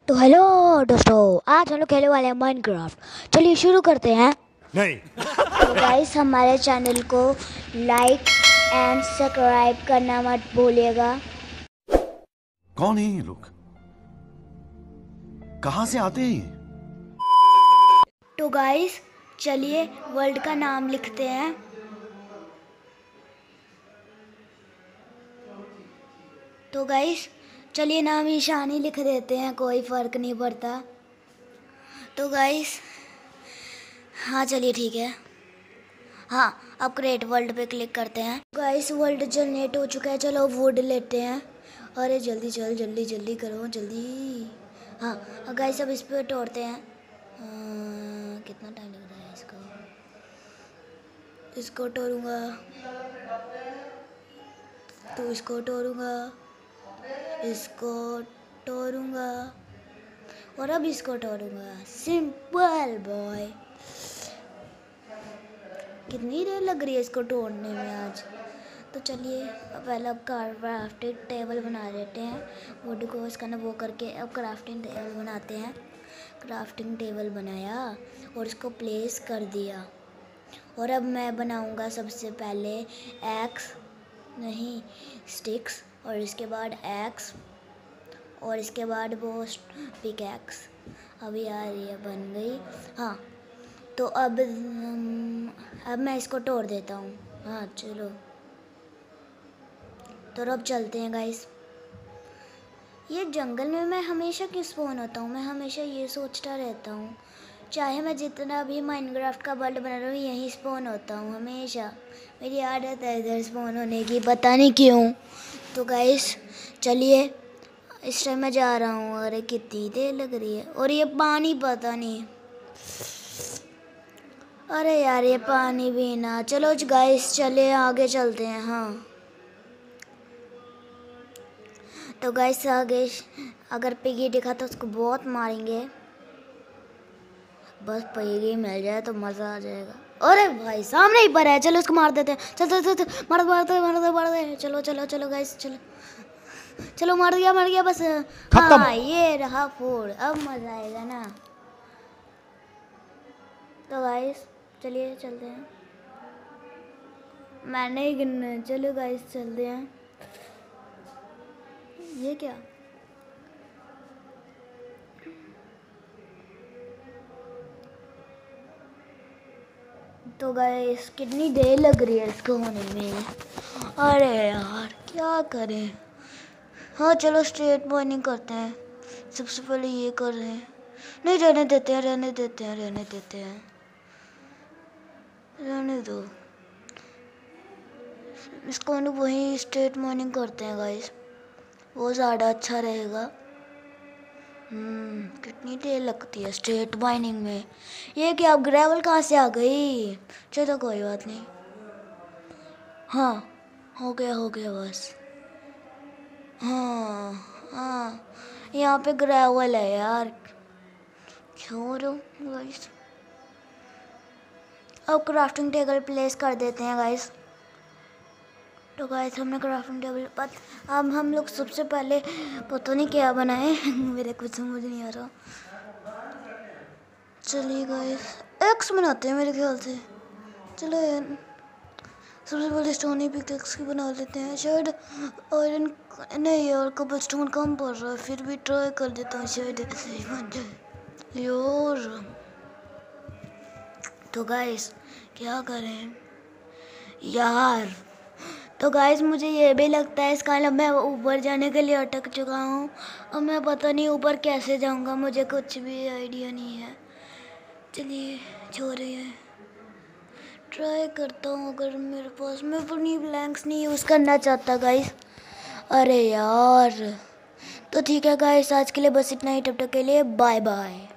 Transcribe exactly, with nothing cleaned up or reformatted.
तो हेलो दोस्तों, आज हम लोग खेलने वाले हैं माइनक्राफ्ट। चलिए शुरू करते हैं। नहीं। तो गाइस, हमारे चैनल को लाइक एंड सब्सक्राइब करना मत भूलिएगा। कौन है ये लोग? कहां से आते हैं ये? तो गाइस चलिए वर्ल्ड का नाम लिखते हैं। तो गाइस चलिए नाम ईशान ही लिख देते हैं, कोई फ़र्क नहीं पड़ता। तो गाइस हाँ चलिए ठीक है। हाँ, अब क्रिएट वर्ल्ड पे क्लिक करते हैं। गाइस वर्ल्ड जनरेट हो चुका है। चलो वुड लेते हैं। अरे जल्दी चल, जल्दी जल्दी करो जल्दी। हाँ गाइस अब इस पे तोड़ते हैं। आ, कितना टाइम लग रहा है इसको? इसको तोड़ूंगा तो इसको तोड़ूंगा, इसको तोड़ूंगा और अब इसको तोड़ूंगा। Simple boy. कितनी देर लग रही है इसको तोड़ने में आज। तो चलिए अब पहले अब क्राफ्टिंग टेबल बना लेते हैं। वुड को इसका ना वो करके अब क्राफ्टिंग टेबल बनाते हैं। क्राफ्टिंग टेबल बनाया और इसको प्लेस कर दिया। और अब मैं बनाऊंगा सबसे पहले एक्स नहीं स्टिक्स, और इसके बाद एक्स, और इसके बाद वो पिक एक्स। अब यार ये बन गई। हाँ तो अब अब मैं इसको तोड़ देता हूँ। हाँ चलो तो अब चलते हैं गाइस। ये जंगल में मैं हमेशा क्यों स्पॉन होता हूँ? मैं हमेशा ये सोचता रहता हूँ, चाहे मैं जितना भी माइनक्राफ्ट का वर्ल्ड बना रहा हूँ यहीं स्पॉन होता हूँ हमेशा। मेरी आदत है इधर स्पॉन होने की, पता नहीं क्यों। तो गाइस चलिए इस टाइम मैं जा रहा हूँ। अरे कितनी देर लग रही है। और ये पानी पता नहीं, अरे यार ये पानी भी ना। चलो गाइस चले आगे चलते हैं। हाँ तो गाइस आगे अगर पिगी दिखा तो उसको बहुत मारेंगे। बस पिगी मिल जाए तो मज़ा आ जाएगा। अरे भाई सामने ही पर है, चलो उसको मार देते हैं। चल चल चल चल मार मार दे मार दे मार दे। चलो चलो चलो गाइस चलो चलो मार दिया मार दिया बस। हाँ ये रहा फूड, अब मज़ा आएगा ना। तो गाइस चलिए चलते हैं। मैंने ही गिनना है। चलो गाइस चलते हैं। ये क्या? तो गाइस कितनी देर लग रही है इसको होने में। अरे यार क्या करें। हाँ चलो स्ट्रेट माइनिंग करते हैं। सबसे पहले ये कर रहे हैं। नहीं रहने देते हैं रहने देते हैं रहने देते हैं रहने दो इसको। ना वहीं स्ट्रेट माइनिंग करते हैं गाइस, वो ज़्यादा अच्छा रहेगा। हम्म कितनी देर लगती है स्ट्रेट माइनिंग में। ये क्या अब ग्रेवल कहाँ से आ गई? चलो कोई बात नहीं। हाँ हो गया हो गया बस। हाँ हाँ यहाँ पे ग्रेवल है यार। क्यों रो गाइस। अब क्राफ्टिंग टेबल प्लेस कर देते हैं गाइस। तो गाइस हमने क्राफ्टिंग टेबल पर अब हम लोग सबसे पहले पता नहीं क्या बनाए मेरे कुछ समझ नहीं आ रहा। चलिए गाइस एक्स बनाते हैं मेरे ख्याल से। चलो यार सबसे पहले स्टोनी पिकेक्स की बना लेते हैं। शायद आयरन नहीं यार कबल स्टोन कम पड़ रहा है, फिर भी ट्राई कर देता हूँ शायद सही बन जाए यार। तो गाइस क्या करें यार। तो गाइस मुझे ये भी लगता है इस कारण मैं ऊपर जाने के लिए अटक चुका हूँ। अब मैं पता नहीं ऊपर कैसे जाऊँगा, मुझे कुछ भी आइडिया नहीं है। चलिए छोड़िए ट्राई करता हूँ अगर मेरे पास। मैं अपनी ब्लैंक्स नहीं यूज़ करना चाहता गाइस। अरे यार तो ठीक है गाइस आज के लिए बस इतना ही। तब तक के लिए बाय बाय।